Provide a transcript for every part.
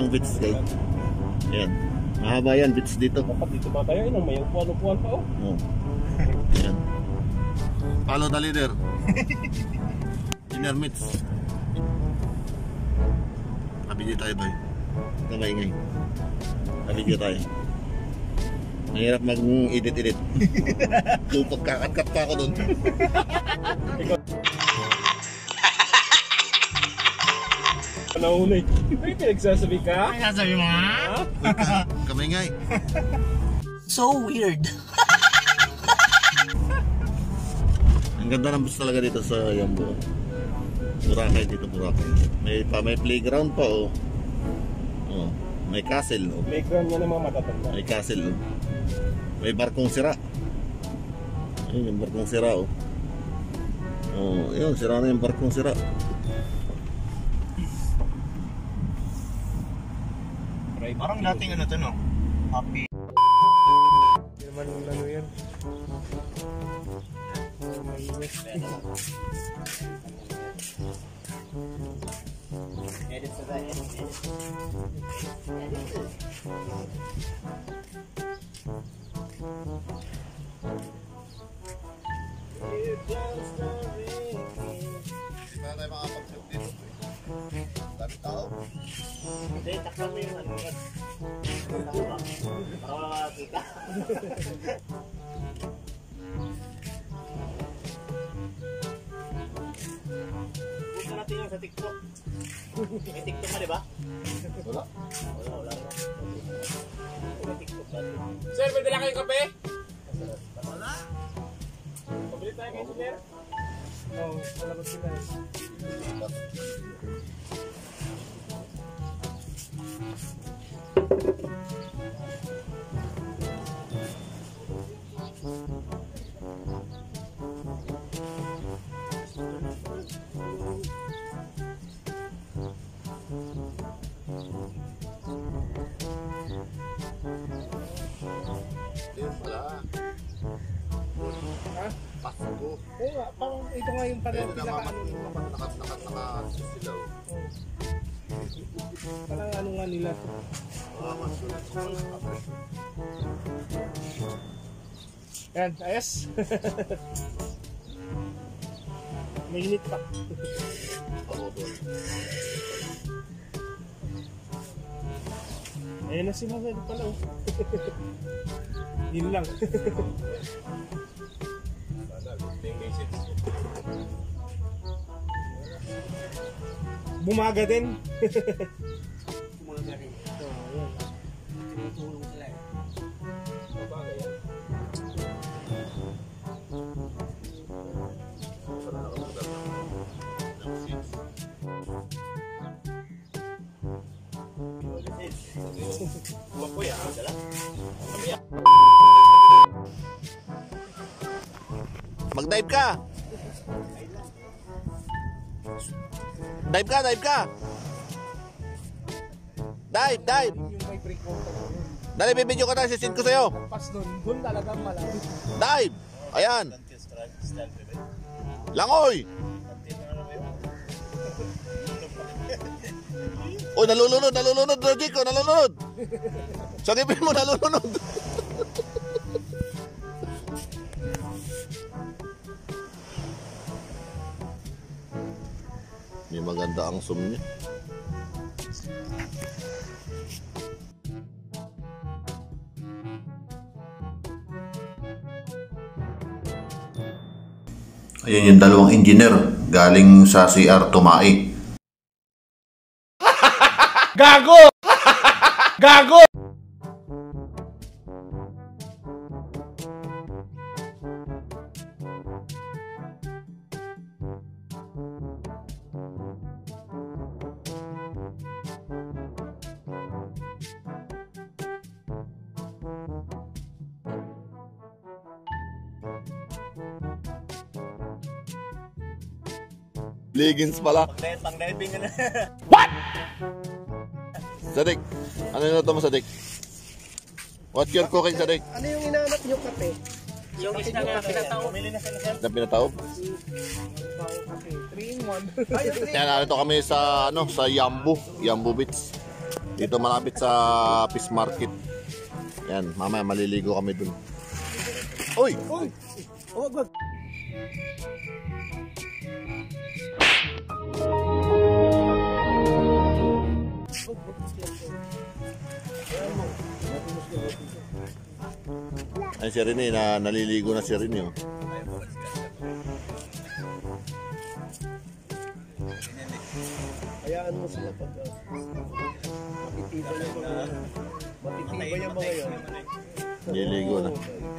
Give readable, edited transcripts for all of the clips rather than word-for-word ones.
ng beach guys. Ayan. Mahaba yan, beach dito. Dapat dito ba tayo? May upuan-upuan pa oh. Oh. Ayan. Follow the leader. Inner meets. Nabidyo tayo ba? Ingay. Nabidyo tayo. Mahirap mag-edit-edit. Yung pagkakat-kat pa ako dun. Naunay. May pinagsasabi ka? Ay, sasabi mo ha? Kamingay. So weird. Ang ganda ng bus talaga dito sa Yambo. Boracay dito, Boracay. May playground pa oh. Oh, may castle oh. Playground niya ng mga matatanda. May castle oh. May barkong sira. Ayun yung barkong sira oh. Oh, yun, sira na yung barkong sira. Parang dating ano to no? Happy. Hindi naman ano yan. Edit sa tayo. Hindi tayo makapag-shoot dito. Dami tao. Hindi, takpan mo yung ano yan. Para wala makakita. Huwag natin yung sa TikTok. May TikTok ka diba? Wala. Wala. May TikTok dati. Sir, pwede lang kayong kape? Wala. Pabili tayo kayo, sir? Oo, wala ko sila eh. Wala. Ha? Pasko. Oo nga, parang ito nga yung parang Ayun, nakasilao. parang ano nga nila. Yan, ayos. Mainit pa. Ayan na sila pala oh. Yun lang. Bumaga din. Bumaga rin. Tinutulong sila eh. Mag-dive ka. Dive ka. Dive. Yung may break water. Dali, bibidyo ka tayo. Sisin ko sa'yo. Pas doon talagang malapit. Dive. Ayan. Langoy. Oh, nalulunod, Rodrigo, nalulunod. Sagipin mo, nalulunod. May maganda ang zoom niya. Ayan yung dalawang engineer galing sa CR Tumai. Gago! Gago! Leggings pala. Pang-diving ka na. What? Sadik, ano yung luto mo, Sadik? What you're cooking, Sadik? Ano yung inaanap nyo kape? Yung isda na pinataob. Na pinataob? Kape. 3 in 1. Kaya narito kami sa Yambo Beach. Dito malapit sa Fish Market. Yan, mamaya maliligo kami dun. Uy! Uy! Oh, God! Ay, si Rene, naliligo na si Rene. Oh. Hayaan mo sila pag matitibay yung mga yun. Naliligo na.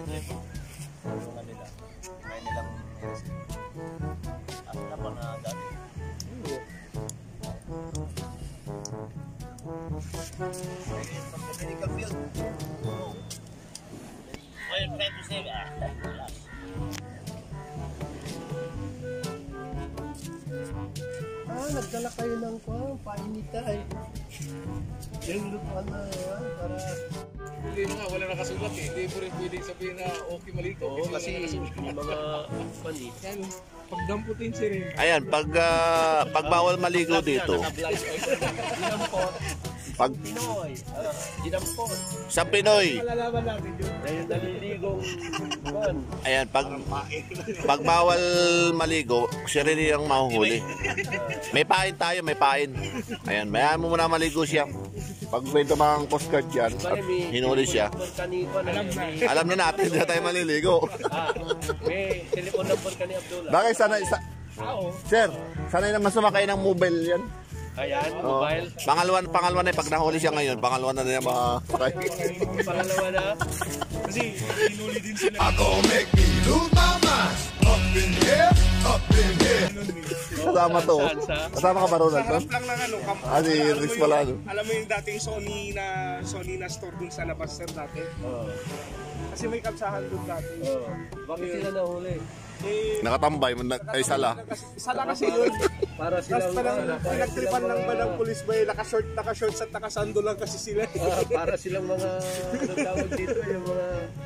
Nagdala kayo ng painita eh. Yung lutuan na yan, para... Hindi mo nga, wala nakasulat eh. Hindi mo rin pwedeng sabihin na okay maligo. Oo, kasi yung mga panik. Yan, pagdamputin si Rin. Ayan, pag bawal maligo dito. Dinampot. Pag Pinoy. Dinampot. sa Pinoy. Malalaman natin yun. Dahil naliligong pan. Ayan, pag bawal maligo, siya rin yung mahuhuli. May pain tayo, may pain. Ayan, mayaan mo muna maligo siya. Pag may tumang postcard yan, at hinuli siya, alam na natin, hindi na tayo maliligo. May telepon number ka ni Abdullah. Bakit sanay, sir, sanay naman sumakay ng mobile yan. Ayan, Oh. mobile. Pangalawa na, pag nahuli siya ngayon, pangalawa na niya makasakay. Pangalawa na. Kasi hinuli din sila. I gon' make me lose my mind. Up in here, up in here. Kasama to. Kasama ka ba ron? Harap lang ng ano, Si Rix pala. No? alam mo yung dating Sony na store dun sa labas sir dati. Kasi may kapsahan dun dati. Bakit sila nahuli? Eh, Nakatambay, ay sala. sala kasi yun. Para Tapos silang parang pinagtripan lang ba ng pulis ba naka-shorts at nakasando lang kasi sila. para silang mga ano tawag dito yung mga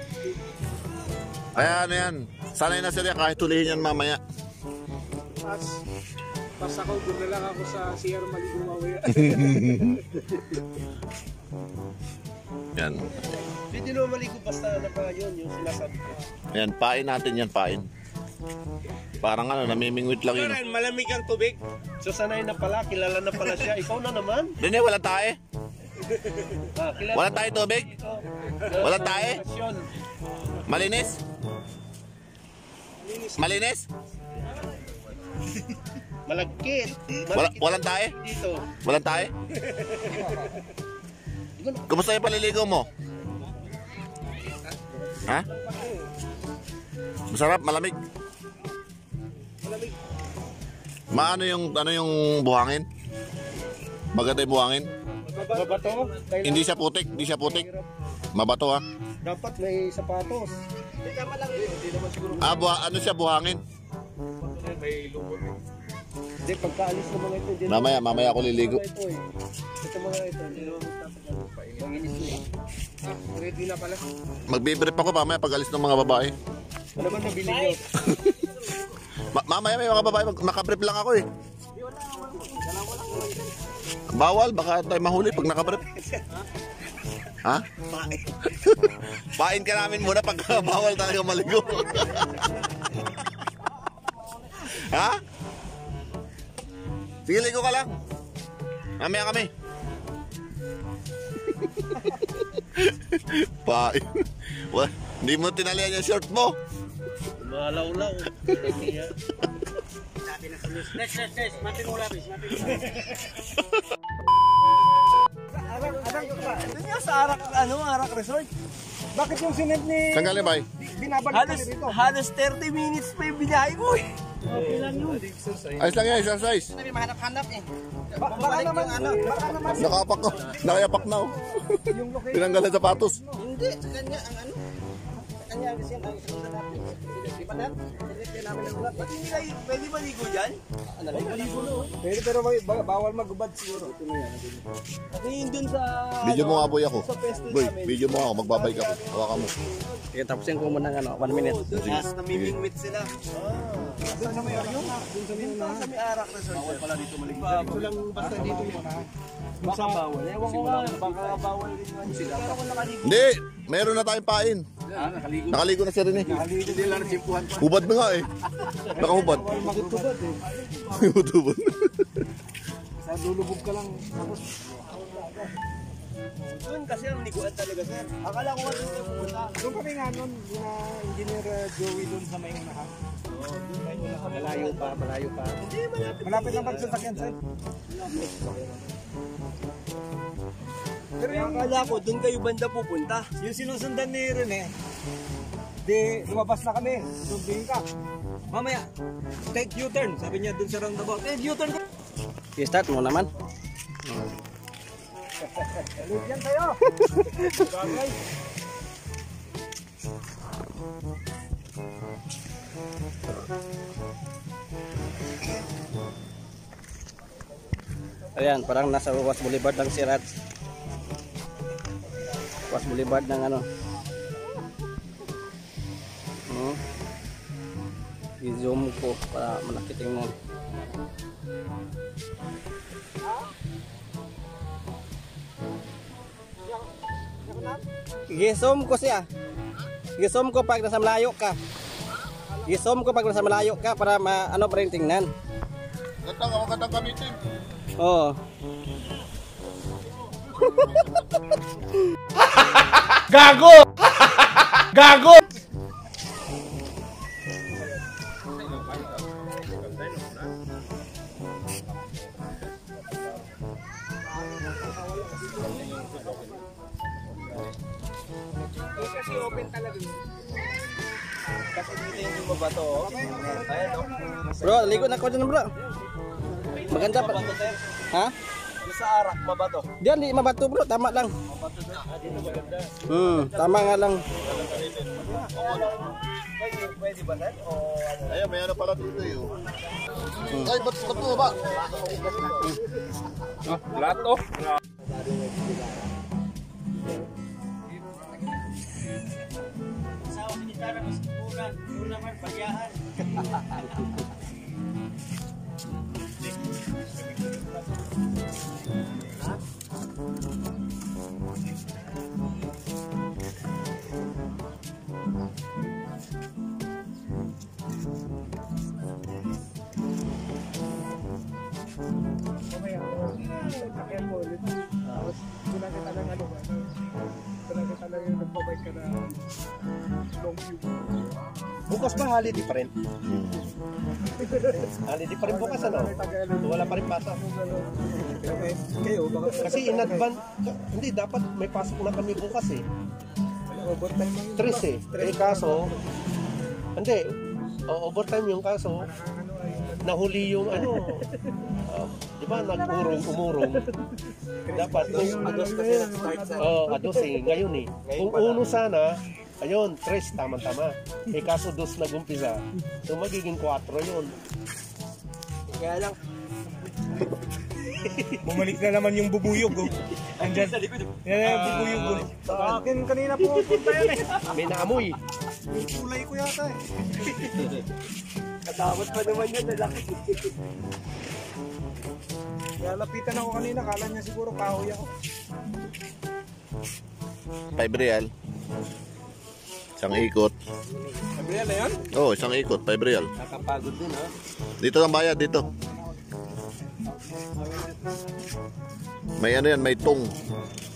Ayan, ayan. Sanay na sila kahit tulihin yan mamaya. Pas ako, doon na lang ako sa CR maligo mamaya. Yan. hindi naman maligo basta naka yun yung sinasabi ko. Ayan, pain natin yan, pain. Parang ano, namimingwit lang yun. Karen, malamig ang tubig. So sanay na pala, kilala na pala siya. Ikaw na naman. Rene, walang tae? Kilala Walang tae tubig? Walang tae? Malinis? Malinis? Malagkit. Walang tae? Dito. Walang tae? Kumusta yung paliligo mo? Ha? Masarap, malamig. Maano yung buhangin? Maganda yung buhangin? Mabato? Hindi siya putik, hindi siya putik. Mabato ha. Dapat may sapatos. Hindi naman siguro. Ano siya buhangin? May lubot. Hindi, pagkaalis ng mga ito. Mamaya ako liligo. Ito eh. Ito mga ito. Hindi naman magtatagal. Manginis na eh. Ready na pala. Magbibrip ako mamaya pag alis ng mga babae. Ano naman nabili nyo? Mamaya may mga babae, nakabrip lang ako eh. Bawal, baka tayo mahuli pag nakabrip. Ha? Pain ka namin muna pag bawal talaga maligo. Ha? Sige, ligo ka lang. Mamaya kami. Pain. Hindi mo tinalian yung short mo. Malaw-law. Next. Mating ulam. Ito nga sa Arak Resort. Bakit yung sinend ni Saan galing ba? binabalik ka dito? Halos 30 minutes pa yung binahay mo eh. Ayos lang yan, exercise. Mahanap-hanap eh. Baka naman Nakapak ko. Nakayapak na oh. Tinanggal na sapatos. Hindi, sa kanya ang ano. kanya kasi ang sundan natin. Di ba net? Hindi namin ng ulat. Pwede maligo dyan? Maligo no. Pwede pero bawal magubad siguro. Kasi yun dun sa... Video mo nga boy ako. Sa pwesto Boy, namin. video mo ako. Magbabike ako. Hawakan mo. Sige, tapusin ko muna ng 1 minute. Doon sa namimingwit sila. Doon sa may arak. Doon sa may arak. Sa may arak na sir. Bawal pala dito maligo. Ito lang basta dito yun ha. Baka bawal. Ewan ko nga. Baka bawal din naman sila. Pero kung nakaligo. Hindi! Meron na tayong pain. Nakaligo. Nakaligo na si Rene. Hindi lang simpuhan pa. Hubad na nga eh. Nakahubad. Magtubad eh. Hubad. Sa lulubog ka lang. Tapos Doon kasi ang liguan talaga sir. Akala ko nga doon kayo pumunta. doon kami nga nun, yung engineer Joey doon sa may unahan. Malayo pa, malayo pa. Hindi, malapit. Malapit lang pagsasakyan sir. Pero yung akala ko, doon kayo banda pupunta. Yung sinusundan ni Rene, di lumabas na kami. Sundin ka. Mamaya, take U-turn. Sabi niya doon sa roundabout. Take U-turn ka. I-start mo naman. Ulit yan tayo. Bagay. Ayan, parang nasa Was Boulevard lang si Rats. Was Boulevard ng ano. I-zoom ko para malaki tingnan. I-zoom ko siya. I-zoom ko pag nasa malayo ka. I-zoom ko pag nasa malayo ka para ano pa rin tingnan. Magandang gamitin. Oo. Gago! Gago! Kasi open talaga. Kasi dito yung bumabato. Ayan o. Bro, ligo na ako dyan bro. Maganda pa. Ha? Sa arak, mabato. Diyan di mabato bro, tama lang. Tama nga lang. Pwede ba nan? O ano? Ayun, may ano pala dito yun. Ay, ba't mo ba? Lato. Sa sinitara mas kuran. Doon naman pagyahan. Sakyan mo ulit. Tapos doon na kita lang ano ba? Doon na kita lang yung nagbabike ka na long view. Bukas ba holiday pa rin? Holiday pa rin bukas ano? Wala pa rin pasok. Kayo, baka Kasi in advance, hindi dapat may pasok na kami bukas eh. overtime mo yun. Tres eh. Eh kaso, hindi. Overtime yung kaso, nahuli yung ano. Di ba umurong. Dapat kung ados kasi nag-start sa... ados eh. Ngayon eh. Kung uno sana, ayun, 3, tama-tama. Eh kaso 2 nag-umpisa. So magiging 4 yun. Kaya lang, Bumalik na naman yung bubuyog. Oh. Andyan. Yan yung bubuyog. Oh. Sa akin kanina po punta yan eh. may naamoy. Yung kulay ko yata eh. Katawad pa naman yan, lalaki. Kaya lapitan ako kanina, kala niya siguro kahoy ako. 5 real. Isang ikot. Sabi na yan? Oo, isang ikot. 5 real. Nakapagod din ha. Dito ang bayad, dito. May ano yan, may tong.